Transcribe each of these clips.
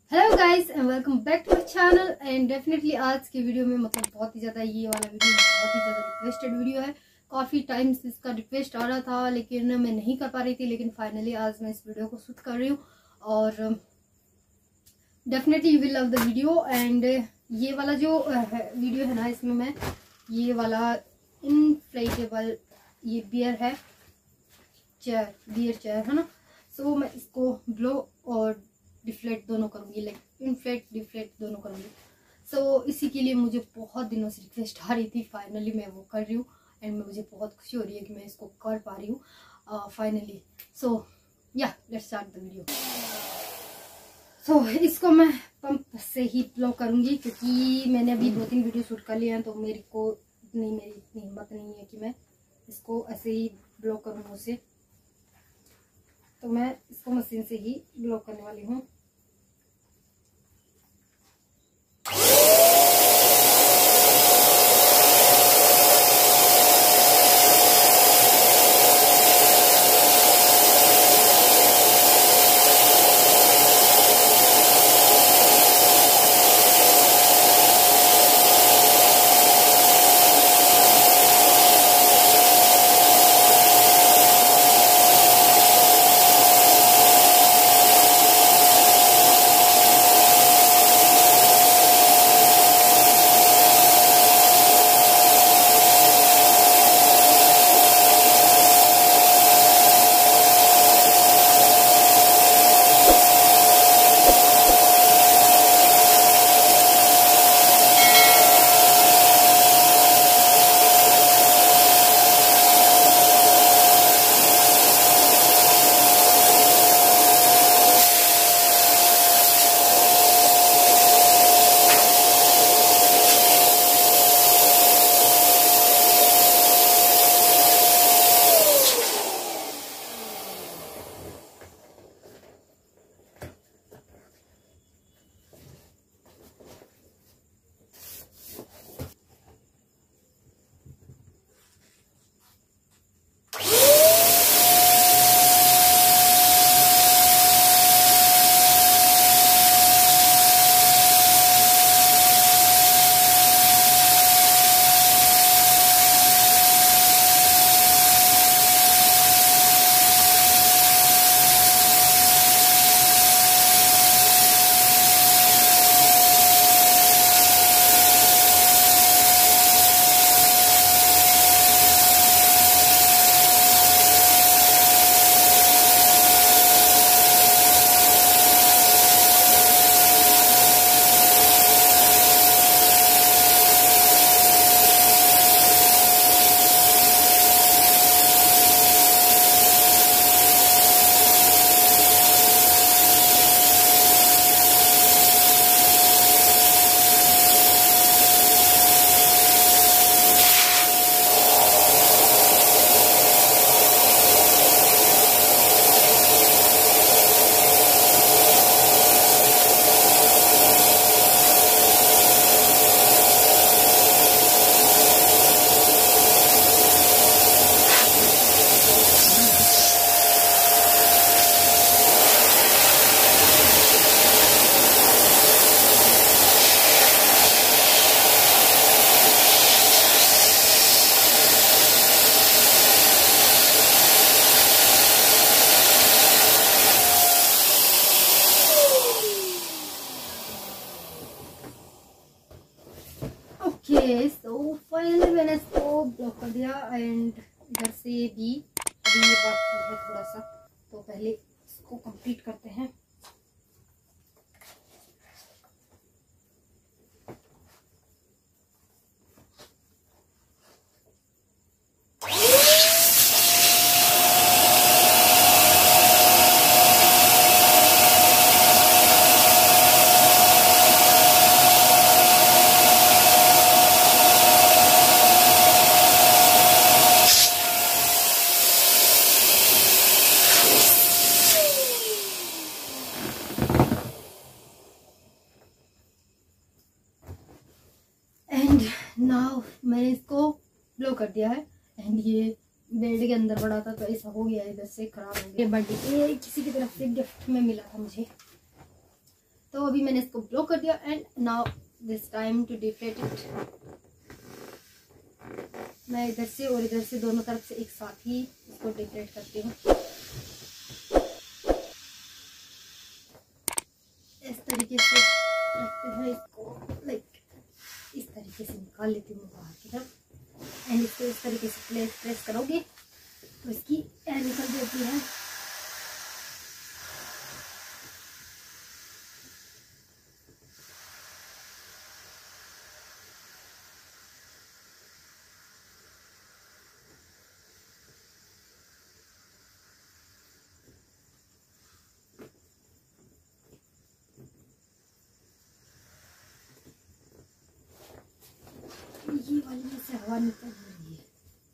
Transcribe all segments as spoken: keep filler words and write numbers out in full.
Hello guys and welcome back to my channel. And definitely आज की video में मतलब बहुत ही ज़्यादा ये वाला वीडियो बहुत ही ज़्यादा रिक्वेस्टेड वीडियो है। काफ़ी टाइम्स इसका रिक्वेस्ट आ रहा था लेकिन मैं नहीं कर पा रही थी, लेकिन फाइनली आज मैं इस वीडियो को शूट कर रही हूँ और definitely you will love the video. And ये वाला जो वीडियो है ना, इसमें मैं ये वाला इनफ्लेटेबल ये बियर है, चेयर बियर चेयर है ना, सो so, मैं इसको ब्लो और डिफ्लेट दोनों करूँगी, लाइक इनफ्लेट डिफ्लेट दोनों करूँगी। सो so, इसी के लिए मुझे बहुत दिनों से रिक्वेस्ट आ रही थी, फाइनली मैं वो कर रही हूँ एंड मुझे बहुत खुशी हो रही है कि मैं इसको कर पा रही हूँ फाइनली। सो या let's start the video. So इसको मैं पंप से ही ब्लो करूँगी क्योंकि मैंने अभी दो तीन वीडियो शूट कर लिए हैं, तो मेरे को इतनी मेरी इतनी हिम्मत नहीं है कि मैं इसको ऐसे ही ब्लो करूँ उसे, तो मैं इसको मशीन से ही ब्लो करने वाली हूँ। ओके सो फाइनली मैंने इसको ब्लॉक कर दिया एंड इधर से भी अभी ये बाकी है थोड़ा सा, तो पहले इसको कंप्लीट करते हैं। नाउ मैंने इसको ब्लो कर दिया है एंड ये बेड के अंदर पड़ा था तो ऐसा हो गया, इधर से खराब हो गया। बर्थडे ये किसी की तरफ से गिफ्ट में मिला था मुझे, तो अभी मैंने इसको ब्लो कर दिया and now this time to deflate it. मैं इधर से और इधर से दोनों तरफ से एक साथ ही इसको डिफ्लेट करती हूँ। इस तरीके से रखते हैं इसको, लाइक इस तरीके से निकाल लेती हूँ बाहर की तरफ एंड इसको इस तरीके से प्लेस प्रेस करोगे तो इसकी एयर निकल जाती है। ये वाली में से हवा निकल रही है।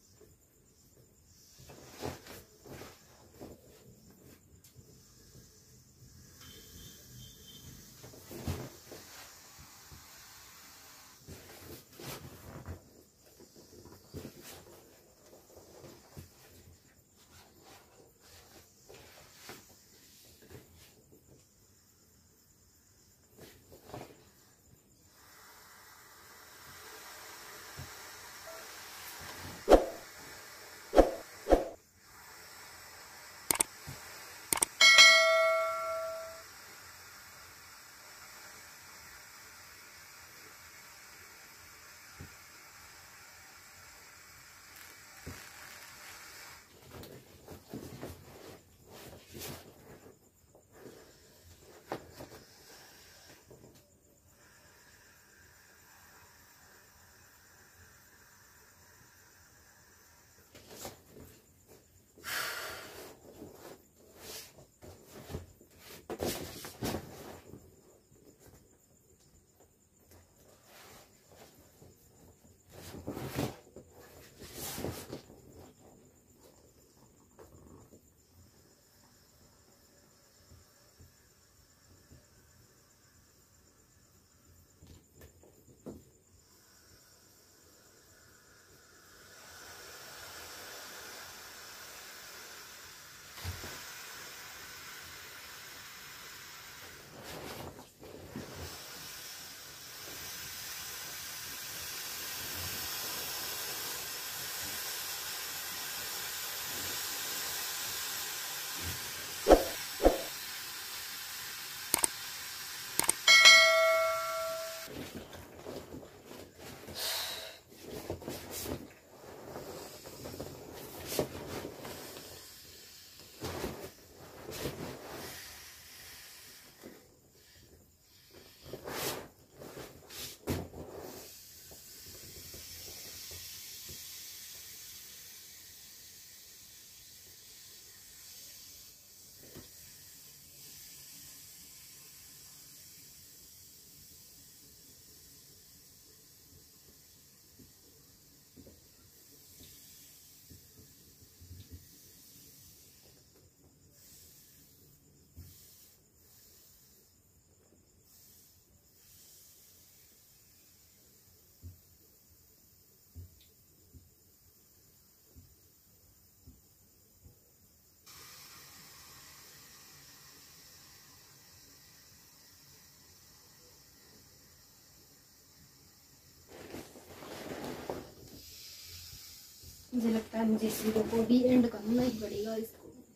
मुझे लगता है मुझे इस वीडियो को भी एंड करना ही पड़ेगा इसको।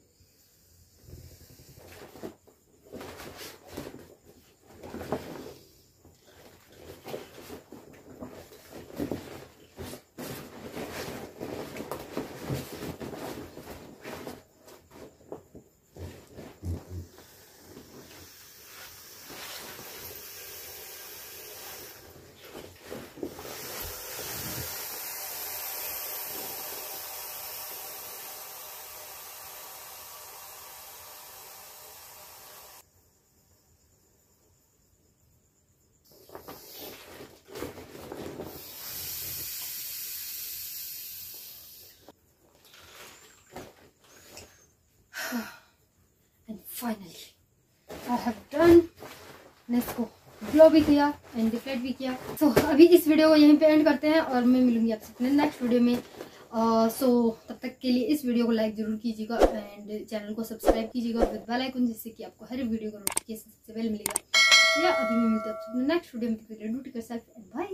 And finally I have done. मैं इसको ग्लो भी किया एंड डिफ्लेट भी किया। सो so, अभी इस वीडियो को यहीं पे एंड करते हैं और मैं मिलूंगी आपसे अपने नेक्स्ट वीडियो में। सो uh, so, तब तक के लिए इस वीडियो को लाइक जरूर कीजिएगा एंड चैनल को सब्सक्राइब कीजिएगा विद बेल आइकन, जिससे कि आपको हर वीडियो का नोटिफिकेशन सबसे पहले मिलेगा। अभी मैं मिलती हूँ नेक्स्ट वीडियो में। Do take yourself and bye.